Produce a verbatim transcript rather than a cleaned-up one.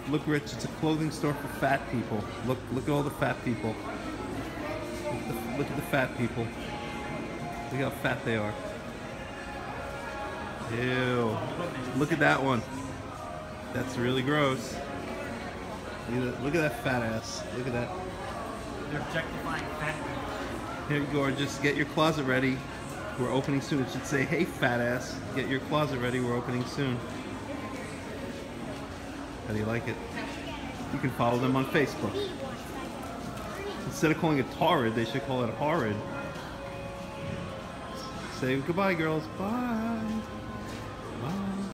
Look, Rich, it's a clothing store for fat people. Look, look at all the fat people. Look at the, look at the fat people. Look how fat they are. Ew. Look at that one. That's really gross. Look at that, look at that fat ass. Look at that. They're objectifying fat people. Here, gorgeous. Get your closet ready. We're opening soon. It should say, hey, fat ass. Get your closet ready. We're opening soon. How do you like it? You can follow them on Facebook. Instead of calling it torrid, they should call it horrid. Say goodbye, girls. Bye.